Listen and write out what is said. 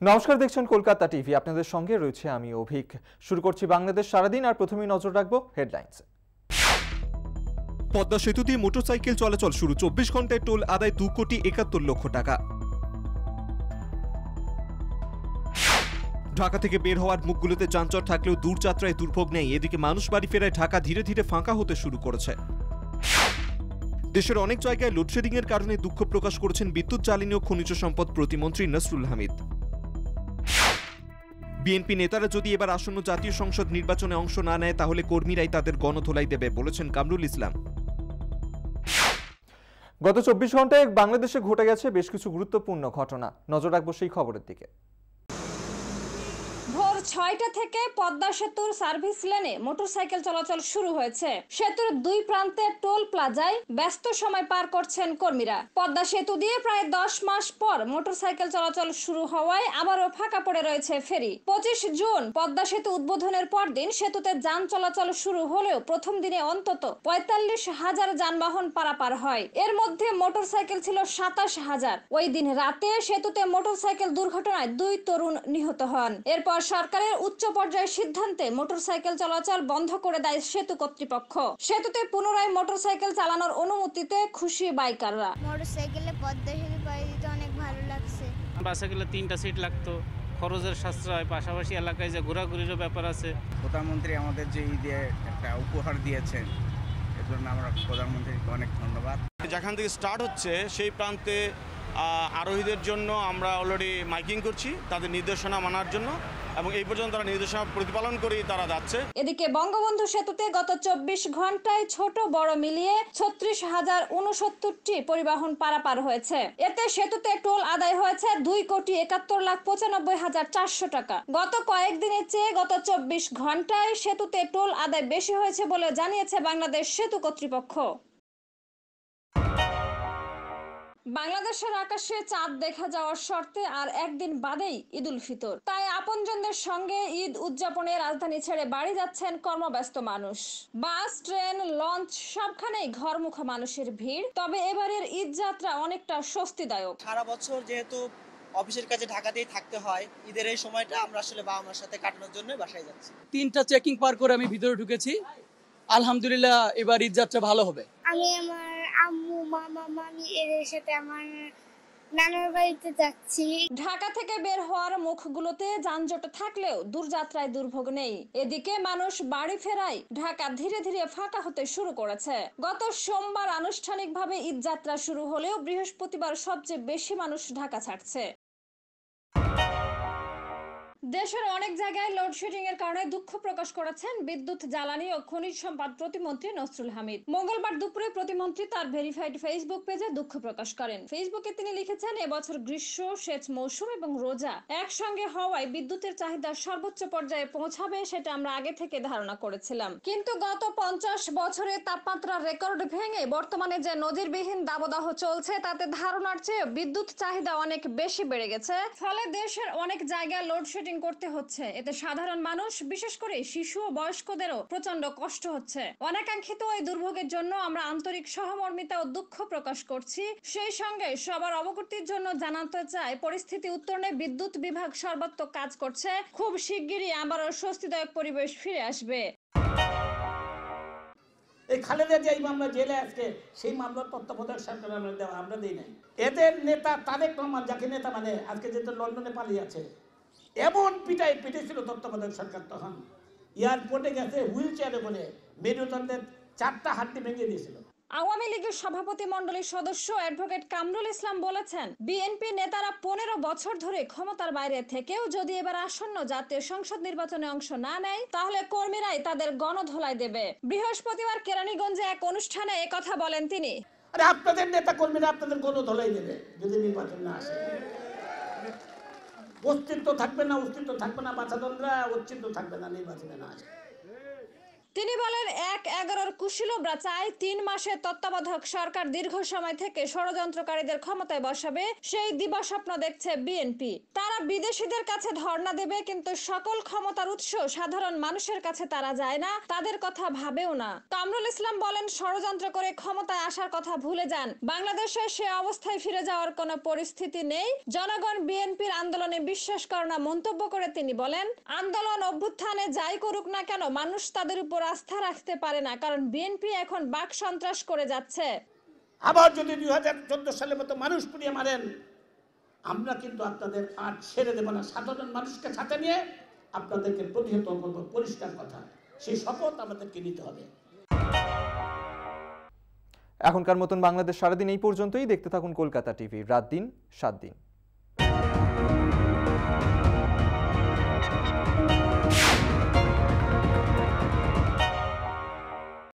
নমস্কার, দেখছেন কলকাতা টিভি। আপনাদের সঙ্গে রয়েছে আমি অভিক। শুরু করছি বাংলাদেশ সারাদিন, আর প্রথমেই নজর রাখবো হেডলাইন্সে। পদ্মা সেতু দিয়ে মোটরসাইকেল চলাচল শুরু, 24 ঘন্টায় টোল আদায় 2,71,00,000 টাকা। ঢাকা থেকে বের হওয়ার মুখগুলোতে যানজট থাকলেও দূরযাত্রায় দুর্ভোগ নেই। এদিকে মানুষ বাড়ি ফেরায় ঢাকা ধীরে ধীরে ফাঁকা হতে শুরু করেছে। দেশের অনেক জায়গায় লোডশেডিং এর কারণে দুঃখ প্রকাশ করেছেন বিদ্যুৎ, জ্বালানি ও খনিজ সম্পদ প্রতিমন্ত্রী নসরুল হামিদ। বিএনপি নেতারা যদি এবার আসন্ন জাতীয় সংসদ নির্বাচনে অংশ না নেয়, তাহলে কর্মীরাই তাদের গণধোলাই দেবে বলেছেন কামরুল ইসলাম। গত 24 ঘন্টায় বাংলাদেশে ঘটে গেছে বেশ কিছু গুরুত্বপূর্ণ ঘটনা। নজর রাখবো সেই খবরের দিকে। ভোর 6টা থেকে পদ্মা সেতুর সার্ভিস লেনে মোটরসাইকেল চলাচল শুরু হয়েছে। সেতুর দুই প্রান্তে টোল প্লাজায় ব্যস্ত সময় পার করছেন কর্মীরা। পদ্মা সেতু দিয়ে প্রায় 10 মাস পর মোটরসাইকেল চলাচল শুরু হওয়ায় আবারও ফাঁকা পড়ে রয়েছে ফেরি। 25 জুন পদ্মা সেতু উদ্বোধনের পর দিন সেতুতে যান চলাচল শুরু হলেও প্রথম দিনে অন্তত 45,000 যানবাহন পারাপার হয়। এর মধ্যে মোটরসাইকেল ছিল 27,000। ওই দিন রাতে সেতুতে মোটরসাইকেল দুর্ঘটনায় 2 তরুণ নিহত হন। এরপর সরকারের উচ্চ পর্যায়ের সিদ্ধান্তে মোটরসাইকেল চলাচল বন্ধ করে দেয় সেতু কর্তৃপক্ষ। সেতুতে পুনরায় মোটরসাইকেল চালানোর অনুমতিতে খুশি বাইকাররা। মোটরসাইকেলে পদ্মা সেতু পাড়ি দিতে অনেক ভালো লাগছে। বাসে গেলে 3টা সিট লাগতো, খরচের সাশ্রয়, পাশাপাশি এলাকায় যে ঘোরাঘুরিরও ব্যাপার আছে। প্রধানমন্ত্রী আমাদের যে ঈদে একটা উপহার দিয়েছেন, এর জন্য আমরা প্রধানমন্ত্রীকে অনেক ধন্যবাদ। যেখান থেকে স্টার্ট হচ্ছে সেই প্রান্তে আরোহীদের জন্য আমরা অলরেডি মাইকিং করছি, তাদের নির্দেশনা মানার জন্য, এবং এই পর্যন্ত তারা নির্দেশনা প্রতিপালন করেই তারা যাচ্ছে। এদিকে বঙ্গবন্ধু সেতুতে গত 24 ঘন্টায় ছোট বড় মিলিয়ে 36,069টি পরিবহন পারাপার হয়েছে। এতে সেতুতে টোল আদায় হয়েছে 2,71,95,400 টাকা। গত কয়েকদিনের চেয়ে গত 24 ঘন্টায় সেতুতে টোল আদায় বেশি হয়েছে বলে জানিয়েছে বাংলাদেশ সেতু কর্তৃপক্ষ। বাংলাদেশের আকাশে চাঁদ দেখা যাওয়ার শর্তে আর একদিন বাদেই ঈদ উল ফিতর। তাই আপনজনদের সঙ্গে ঈদ উদযাপনে রাজধানী ছেড়ে বাড়ি যাচ্ছেন কর্মব্যস্ত মানুষ। বাস, ট্রেন, লঞ্চ সবখানেই ঘরমুখো মানুষের ভিড়। তবে এবারের ঈদ যাত্রা অনেকটা স্বস্তিদায়ক। সারা বছর যেহেতু অফিসের কাছে ঢাকাতেই থাকতে হয়, ঈদের এই সময়টা আমরা আসলে বাবা মার সাথে কাটানোর জন্য বাসায় যাচ্ছি। 3টা চেকিং পার করে আমি ভিতরে ঢুকেছি। আলহামদুলিল্লাহ এবার ঈদ যাত্রা ভালো হবে। আমি আমার আম্মু, মামা, মামি এদের সাথে আমার নানার বাড়িতে যাচ্ছি। ঢাকা থেকে বের হওয়ার মুখগুলোতে যানজট থাকলেও দূরযাত্রায় দুর্ভোগ নেই। এদিকে মানুষ বাড়ি ফেরায় ঢাকা ধীরে ধীরে ফাঁকা হতে শুরু করেছে। গত সোমবার আনুষ্ঠানিকভাবে ঈদ যাত্রা শুরু হলেও বৃহস্পতিবার সবচেয়ে বেশি মানুষ ঢাকা ছাড়ছে। দেশের অনেক জায়গায় লোডশেডিং এর কারণে দুঃখ প্রকাশ করেছেন বিদ্যুৎ, জ্বালানি ও খনিজ সম্পদ প্রতিমন্ত্রী নসরুল হামিদ। মঙ্গলবার দুপুরে প্রতিমন্ত্রী তার ভেরিফাইড ফেসবুক পেজে দুঃখ প্রকাশ করেন। ফেসবুকে তিনি লিখেছেন, এবছর গ্রীষ্ম, সেচ মৌসুম এবং রোজা একসঙ্গে হওয়ায় বিদ্যুতের চাহিদা সর্বোচ্চ পর্যায়ে পৌঁছাবে, সেটা আমরা আগে থেকে ধারণা করেছিলাম। কিন্তু গত 50 বছরে তাপমাত্রার রেকর্ড ভেঙে বর্তমানে যে নজিরবিহীন দাবদাহ চলছে, তাতে ধারণার চেয়ে বিদ্যুৎ চাহিদা অনেক বেশি বেড়ে গেছে। ফলে দেশের অনেক জায়গায় লোডশেডিং করতে হচ্ছে। এতে সাধারণ মানুষ, বিশেষ করে শিশু ও বয়স্কদেরও প্রচন্ড কষ্ট হচ্ছে। অনাকাঙ্ক্ষিত এই দুর্ভোগের জন্য আমরা আন্তরিক সহমর্মিতা ও দুঃখ প্রকাশ করছি। সেই সঙ্গে সবার অবগতির জন্য জানাতে চাই, পরিস্থিতি উত্তরণে বিদ্যুৎ বিভাগ সর্বাত্মক কাজ করছে। খুব শিগগিরই আবারও স্বস্তিদায়ক পরিবেশ ফিরে আসবে। এই খালেদা যে মামলা জেলে আজকে, সেই মামলার তত্ত্বাবধায়ক সরকার আমরা দেওয়া আমরা দিই নাই। এদের নেতা তারেক রহমান, যাকে নেতা মানে আজকে যেহেতু লন্ডনে পালিয়ে আছে, এমন পিটেছিল তত্ত্বাবধায়ক সরকার। তখন এয়ারপোর্টে গেছে হুইল চেয়ারে করে মেরুদণ্ডের 4টা হাড্ডি ভেঙে দিয়েছিল। আওয়ামী লীগের সভাপতি মণ্ডলীর সদস্য অ্যাডভোকেট কামরুল ইসলাম বলেছেন, বিএনপি নেতারা 15 বছর ধরে ক্ষমতার বাইরে থেকেও যদি এবার আসন্ন জাতীয় সংসদ নির্বাচনে অংশ না নেয়, তাহলে কর্মীরাই তাদের গণধোলাই দেবে। বৃহস্পতিবার কেরানীগঞ্জে এক অনুষ্ঠানে একথা বলেন তিনি। আরে আপনাদের নেতা কর্মীরা আপনাদের গণধোলাই দেবে যদি নির্বাচন না আসে। অস্তিত্ব থাকবে না, অস্তিত্ব থাকবে না, বাছাধনরা অস্তিত্ব থাকবে না নির্বাচনে না আসে। তিনি বলেন ১/১১ কুশীলবরা চায় ৩ মাসের তত্ত্বাবধায়ক সরকার দীর্ঘ সময় থেকে ষড়যন্ত্রকারীদের ক্ষমতায় বসাবে, সেই দিবাস্বপ্ন দেখছে বিএনপি। তারা বিদেশিদের কাছে ধর্ণা দেবে, কিন্তু সকল ক্ষমতার উৎস সাধারণ মানুষের কাছে তারা যায় না, তাদের কথা ভাবেও না। কামরুল ইসলাম বলেন, ষড়যন্ত্র করে ক্ষমতায় আসার কথা ভুলে যান। বাংলাদেশে সে অবস্থায় ফিরে যাওয়ার কোনো পরিস্থিতি নেই। জনগণ বিএনপির আন্দোলনে বিশ্বাস করে না মন্তব্য করে তিনি বলেন, আন্দোলন অভ্যুত্থানে যাই করুক না কেন মানুষ তাদের উপর আস্থা রাখতে পারে না, কারণ বিএনপি এখন বাক সন্ত্রাস করে যাচ্ছে। আবার যদি 2014 সালের মতো মানুষ পুড়িয়ে মারেন, আমরা কিন্তু আপনাদের আর ছেড়ে দেব না। সাধারণ মানুষকে সাথে নিয়ে আপনাদেরকে প্রতিহত করব, পরিষ্কার কথা। সেই শপথ আমাদেরকে নিতে হবে। এখনকার মতন বাংলাদেশ সারাদিন এই পর্যন্তই। দেখতে থাকুন কলকাতা টিভি, রাত দিন 7 দিন।